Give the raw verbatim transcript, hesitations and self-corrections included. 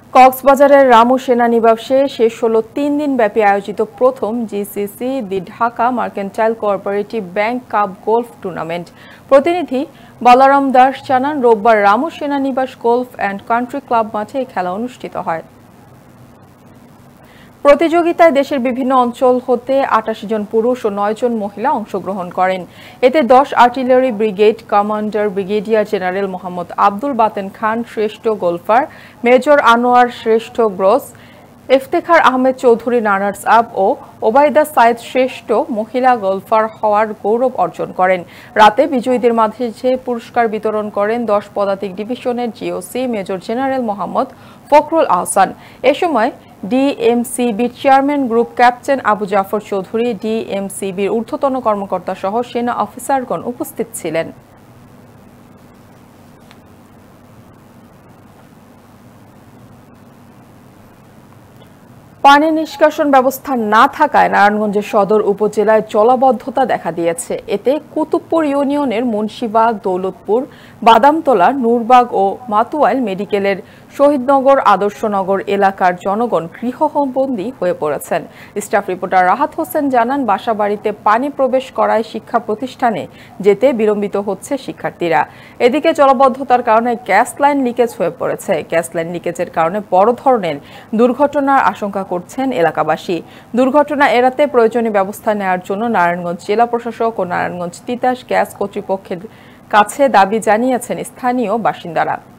কক্সবাজারের রামু সেনানিবাসে শেষ হলো তিন দিন ব্যাপী আয়োজিত প্রথম GCC the Dhaka Mercantile Cooperative Bank Cup golf tournament. প্রতিনিধি বলরাম দাস জানান, রোববার রামু সেনানিবাস গোল্ফ অ্যান্ড কান্ট্রি ক্লাব মাঠে এই খেলা অনুষ্ঠিত হয়। প্রতিযোগিতায় দেশের বিভিন্ন অঞ্চল হতে আটাশি জন পুরুষ ও নয় জন মহিলা অংশগ্রহণ করেন। এতে দশ artillery brigade commander brigadier general Mohammad Abdul Baten Khan শ্রেষ্ঠ গোলফার, মেজর আনোয়ার শ্রেষ্ঠ gross, Iftekhar Ahmed Chowdhury runners up ও ওবায়দা সাইদ শ্রেষ্ঠ মহিলা গোলফার হওয়ার গৌরব অর্জন করেন। রাতে বিজয়ীদের মাঝে পুরস্কার বিতরণ করেন দশ পদাতিক ডিভিশনের GOC major general Mohammad Fakhrul Ahsan. এ সময় ডিএমসিবির chairman group captain Abu Jafar Chowdhury, ডিএমসিবির ঊর্ধ্বতন কর্মকর্তা সহ সেনা অফিসারগণ উপস্থিত ছিলেন। পানি নিষ্কাশন ব্যবস্থা না থাকায় নারায়ণগঞ্জের সদর উপজেলায় জলাবদ্ধতা দেখা দিয়েছে। এতে কুতুবপুর ইউনিয়নের মুন্সিবাগ, দৌলতপুর, বাদামতলা, নূরবাগ ও মাতুয়াইল মেডিকেলের শহীদনগর, আদর্শনগর এলাকার জনগণ গৃহবন্দী হয়ে পড়েছেন। স্টাফ রিপোর্টার রাহাত হোসেন জানান, বাসাবাড়িতে পানি প্রবেশ করায় শিক্ষা প্রতিষ্ঠানে যেতে বিলম্বিত হচ্ছে শিক্ষার্থীরা। এদিকে জলাবদ্ধতার কারণে গ্যাস লাইন লিকেজ হয়ে পড়েছে। গ্যাস লাইন লিকেজের কারণে বড় ধরনের দুর্ঘটনার আশঙ্কা করছেন এলাকাবাসী। দুর্ঘটনা এড়াতে প্রয়োজনীয় ব্যবস্থা নেওয়ার জন্য নারায়ণগঞ্জ জেলা প্রশাসক ও নারায়ণগঞ্জ তিতাস গ্যাস কর্তৃপক্ষের কাছে দাবি জানিয়েছেন স্থানীয় বাসিন্দারা।